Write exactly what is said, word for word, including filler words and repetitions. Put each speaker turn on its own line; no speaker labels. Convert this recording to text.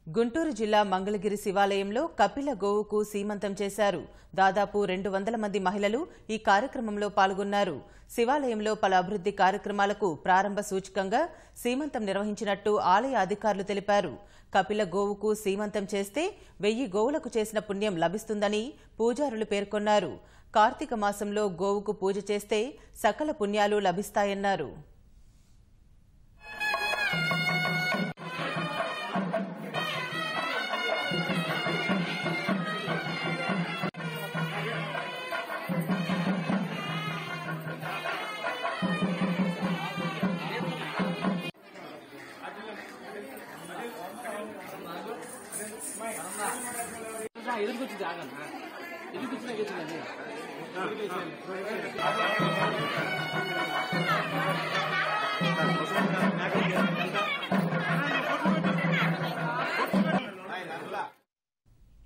గుంటూరు జిల్లా మంగళగిరి శివాలయంలో కపిల గోవుకు సీమంతం చేశారు. దాదాపు రెండు వందల మంది మహిళలు ఈ కార్యక్రమంలో పాల్గొన్నారు. శివాలయంలో పలు అభివృద్ధి కార్యక్రమాలకు ప్రారంభ సూచకంగా సీమంతం నిర్వహించినట్టు ఆలయ అధికారులు తెలిపారు. కపిల గోవుకు సీమంతం చేస్తే వెయ్యి గోవులకు చేసిన పుణ్యం లభిస్తుందని పూజారులు పేర్కొన్నారు. కార్తీక మాసంలో గోవుకు పూజ చేస్తే సకల పుణ్యాలు లభిస్తాయన్నారు.
ఎదురు కూర్చు జాగన్నా ఎదురు కూర్చున్నా